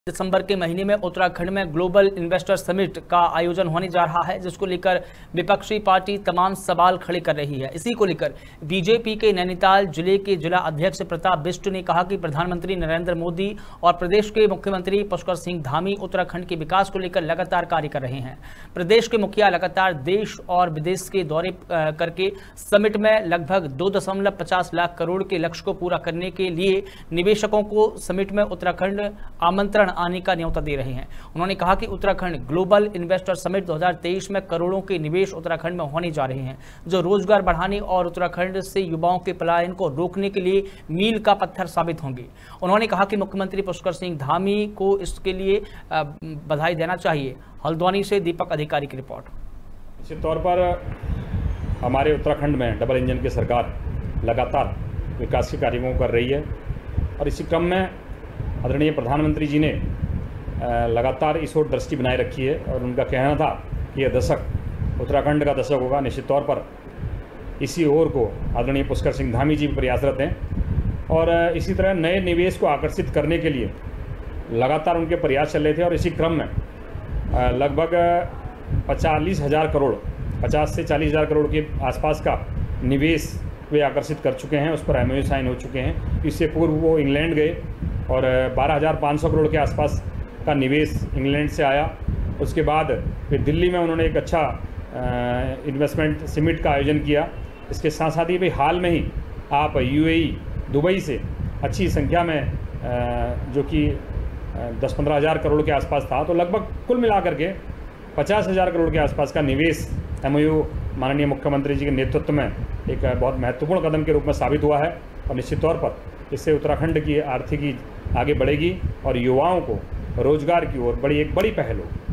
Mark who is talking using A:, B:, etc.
A: दिसंबर के महीने में उत्तराखंड में ग्लोबल इन्वेस्टर समिट का आयोजन होने जा रहा है, जिसको लेकर विपक्षी पार्टी तमाम सवाल खड़े कर रही है। इसी को लेकर बीजेपी के नैनीताल जिले के जिला अध्यक्ष प्रताप बिष्ट ने कहा कि प्रधानमंत्री नरेंद्र मोदी और प्रदेश के मुख्यमंत्री पुष्कर सिंह धामी उत्तराखंड के विकास को लेकर लगातार कार्य कर रहे हैं। प्रदेश के मुखिया लगातार देश और विदेश के दौरे करके समिट में लगभग 2.50 लाख करोड़ के लक्ष्य को पूरा करने के लिए निवेशकों को समिट में उत्तराखंड आमंत्रण आने का न्योता दे रहे हैं। उन्होंने कहा कि उत्तराखंड ग्लोबल इन्वेस्टर समिट 2023 में करोड़ों के निवेश उत्तराखंड में होने जा रहे हैं, जो रोजगार बढ़ाने और उत्तराखंड से युवाओं के पलायन को रोकने के लिए मील का पत्थर साबित होंगे। उन्होंने कहा कि मुख्यमंत्री पुष्कर सिंह धामी को इसके लिए बधाई देना चाहिए। हल्द्वानी से दीपक अधिकारी की रिपोर्ट।
B: निश्चित तौर पर हमारे उत्तराखंड में डबल इंजन की सरकार लगातार विकास के कार्यों को कर रही है और इसी क्रम में आदरणीय प्रधानमंत्री जी ने लगातार इस ओर दृष्टि बनाए रखी है और उनका कहना था कि यह दशक उत्तराखंड का दशक होगा। निश्चित तौर पर इसी ओर को आदरणीय पुष्कर सिंह धामी जी भी प्रयासरत हैं और इसी तरह नए निवेश को आकर्षित करने के लिए लगातार उनके प्रयास चल रहे थे और इसी क्रम में लगभग 40,000 करोड़ 50 से 40,000 करोड़ के आसपास का निवेश वे आकर्षित कर चुके हैं। उस पर MOU साइन हो चुके हैं। इससे पूर्व वो इंग्लैंड गए और 12,500 करोड़ के आसपास का निवेश इंग्लैंड से आया। उसके बाद फिर दिल्ली में उन्होंने एक अच्छा इन्वेस्टमेंट समिट का आयोजन किया। इसके साथ साथ ही भाई हाल में ही आप UAE दुबई से अच्छी संख्या में जो कि 10-15 हज़ार करोड़ के आसपास था, तो लगभग कुल मिलाकर के 50,000 करोड़ के आसपास का निवेश MOU माननीय मुख्यमंत्री जी के नेतृत्व में एक बहुत महत्वपूर्ण कदम के रूप में साबित हुआ है और निश्चित तौर पर इससे उत्तराखंड की आर्थिकी आगे बढ़ेगी और युवाओं को रोजगार की ओर एक बड़ी पहल होगी।